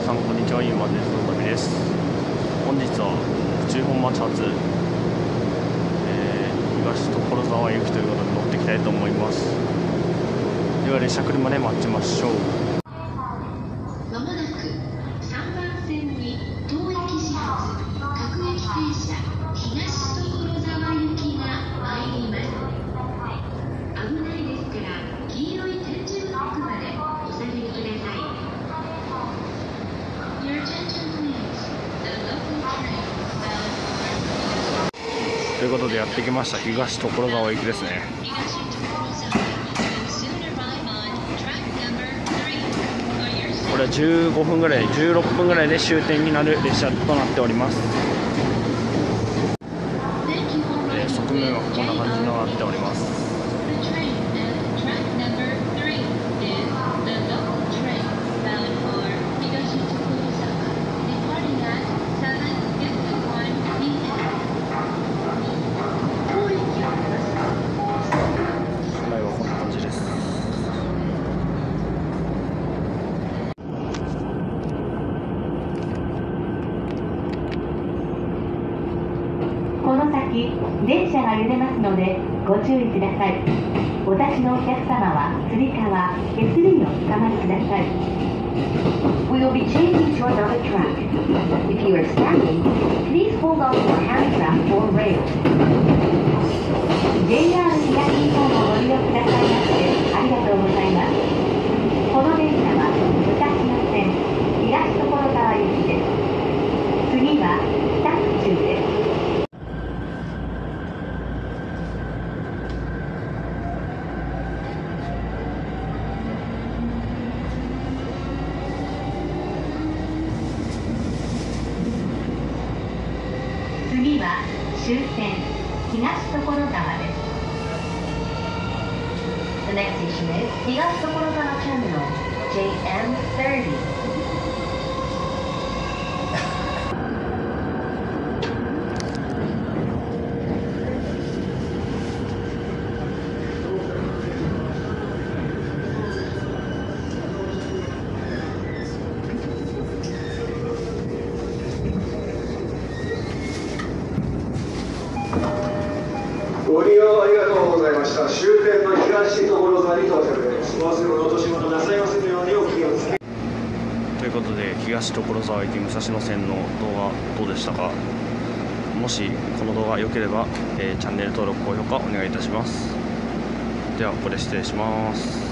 さんこんにちは、ゆうまです。のたびです。本日は府中本町発、東所沢行きということで乗っていきたいと思います。では列車来るまで待ちましょう。 まもなく3番線に当駅始発各駅停車東所沢行きが参ります。危ないですから黄色い点字ブロックまでお下がりください。Your attention please. The local train bound for ということでやってきました東所沢行きですね。 東所沢行き will soon arrive on track number 3. これは15分ぐらい、16分ぐらいで終点になる列車となっております。側面はこんな感じになっております。 この先、電車が揺れますのでご注意ください。お立ちのお客様はつり革、手すりにおつかまりください。We will be changing to another track. If you are standing, please hold on to a handrail or rail. JR 東日本をご利用くださいましてありがとうございます。この電車は武蔵野線東所沢行きです。次は北府中です。次は終点東所沢です。The next station is 東所沢 Terminal JM30. ご利用ありがとうございました。終点の東所沢に到着です。お忘れ物落とし物なさいませぬようにお気をつけ。 ということで東所沢行き武蔵野線の動画どうでしたか。もしこの動画良ければ、チャンネル登録高評価お願いいたします。ではこれ失礼します。